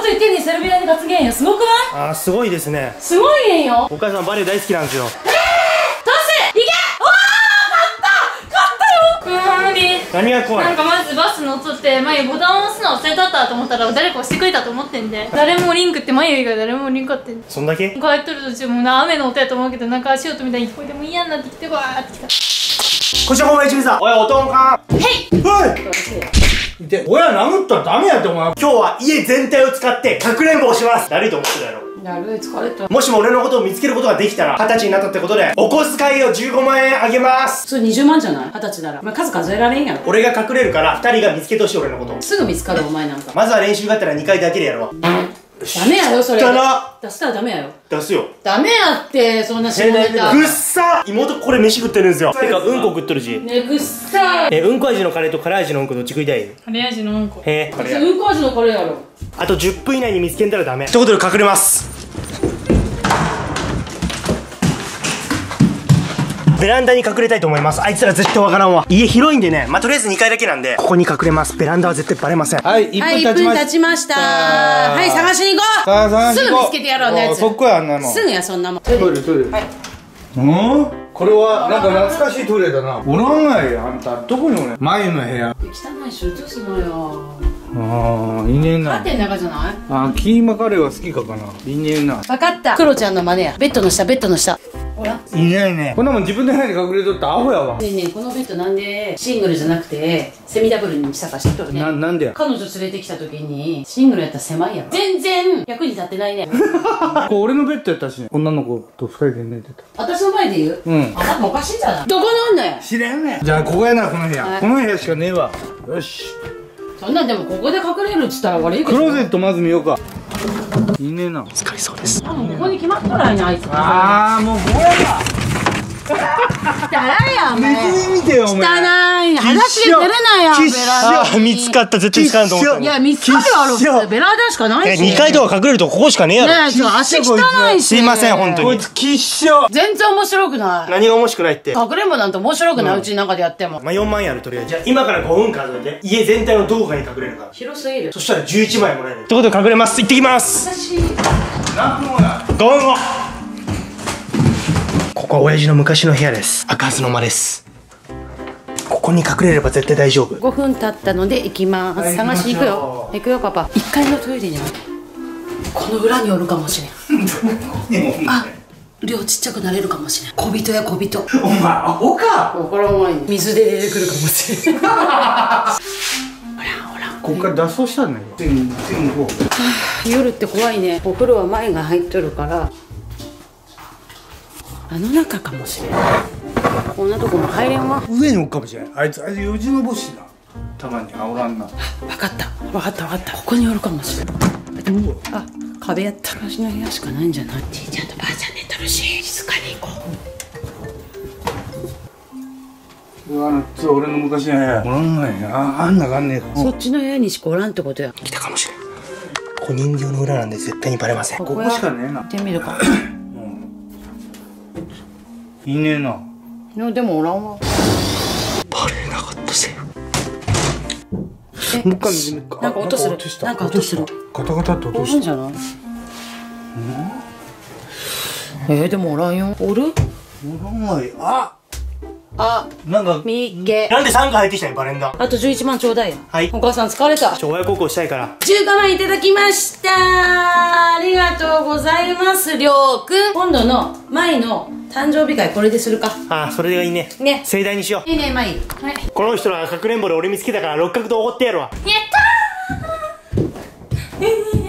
い手にセルビアに担げんよ。すごくない？ あー、すごいですね。 すごいんよ。 お母さんバレエ大好きなんですよ。 トシいけ。おー、勝ったよ。 何が怖い？ なんかまずバス乗っとって眉ボタンを押すの忘れたったと思ったら誰か押してくれたと思ってんで、誰もリンクって眉以外誰もリンクってんで、 そんだけ？ 帰っとる途中もな雨の音やと思うけど、なんか足音みたいに聞こえても嫌になってきて、わーってきた。 こちら本番一味さん、おいおとんかん。 へい。 で、親殴ったらダメやってお前。今日は家全体を使ってかくれんぼをします。だるいと思ってたやろ。 だるい、疲れた。 もしも俺のことを見つけることができたら、20歳になったってことで、お小遣いを15万円あげます。 それ20万じゃない？20歳なら。お前数数えられんやろ。 俺が隠れるから、2人が見つけてほしい俺のことを。 すぐ見つかるお前なんか。 まずは練習があったら2回だけでやるわ。 ダメやよ、それ。 だな。 出したらダメやよ。 出すよ。 ダメやって、そんな下ネタ。 ぐっさ妹これ飯食ってるんですよ。てか、うんこ食っとるし。 ね、ぐっさい。 うんこ味のカレーと辛い味のうんこどっち食いたい？ カレー味のうんこ。 へえ、カレー。 うんこ味のカレーやろ。 あと10分以内に見つけんだらダメ。ってことで隠れます。ベランダに隠れたいと思います。あいつら絶対わからんわ。家広いんでね、まあ、とりあえず2階だけなんで、ここに隠れます。ベランダは絶対バレません。 はい、1分経ちました。 1分経ちました。はい、探しに行こう。 さあ探しに行こう。 すぐ見つけてやろうね、やつ。 そっかあんなの。 すぐや、そんなもん。 トイレトイレ。はい。これはなんか懐かしいトイレだな。おらんがい、あんたどこにおれん？前の部屋。 汚いし映すのよ。 ああ、いねえな。 カーテンの中じゃない？ あ、キーマカレーは好きかな。いねえな。 分かった。クロちゃんの真似や。ベッドの下、ベッドの下。ほら。 いないね。こんなもん自分で部屋に隠れとったアホやわ。 ねえねえ、このベッドなんでシングルじゃなくてセミダブルにしたか知っとるね。 なんでや。 彼女連れてきた時にシングルやったら狭いやろ。全然役に立ってないね。 これ俺のベッドやったしね。女の子と2人で寝てた。 私の前で言う？ うん。 あ、なんかおかしいんじゃない？どこにおんのや。 知らんね。じゃあここやな、この部屋。この部屋しかねえわ。よし。 そんなんでもここで隠れるっつったら悪いけど。 クローゼットまず見ようか。いねえな。 疲れそうです。 多分ここに決まっとらんや、あいつ。 ああ、もうここやか。 汚いやん、 ネズミ見てよ、お前。 汚い。裸足で出れないやん、ベランダに。 見つかった。絶対見つからんと思ったのに。 いや、見つかるやろ、普通。ベランダしかないし。 2階とか隠れるとここしかねえやろ。 ねえ、ちょっと足汚いし。 すいません、本当に。 こいつきっしょ。 全然面白くない。 何が面白くないって。 かくれんぼなんて面白くない、うちの中でやっても。 まあ4万円やる、とりあえず。じゃあ今から5分数えて、家全体のどこかに隠れるから。 広すぎる。 そしたら11万円もらえる。ってことで隠れます。行ってきます。 私、 何分後だ。 5分後。ここは親父の昔の部屋です。開かずの間です。ここに隠れれば絶対大丈夫。 5分経ったので行きます。探しに行くよ。行くよ、パパ。1階のトイレにはこの裏におるかもしれん。あ、量ちっちゃくなれるかもしれん。小人や小人。 お前アホか。 これお前に水で出てくるかもしれん。ほらほら。 こっから脱走したんだよ。 夜って怖いね。お風呂は前が入っとるからあの中かもしれない。こんなとこも入れんわ。 上におるかもしれない。あいつよじ登しな。たまにおらんな。 分かった分かった分かった。ここにおるかもしれない。あ、壁やった。私の部屋しかないんじゃない？じいちゃんとばあちゃん寝とるし、静かに行こう。 俺の昔の部屋。おらんがいな。あんながんねえ。 そっちの部屋にしかおらんってことや。 来たかもしれん。ここ人形の裏なんで絶対にバレません。 ここしかねえな。 行ってみるか。 いねえな。 いやでもおらんわ。 バレなかったせ。 もう一回見てみるか。 なんか音する。なんか音する。 ガタガタって音おした。 るんじゃない？でもおらんよ。おる？ おらんがい。 あ、 なんかみげ。 なんで3回入ってきたんバレンダ。 あと11万ちょうだいや。 はい。 お母さん疲れた。 親孝行したいから。 15万いただきました。ありがとうございます、りょうくん。今度の舞の誕生日会これでするか。 ああ、それがいいね。 ね。 盛大にしよう。 いいね、舞。はい。 この人らかくれんぼで俺見つけたから六角とおごってやるわ。 やったー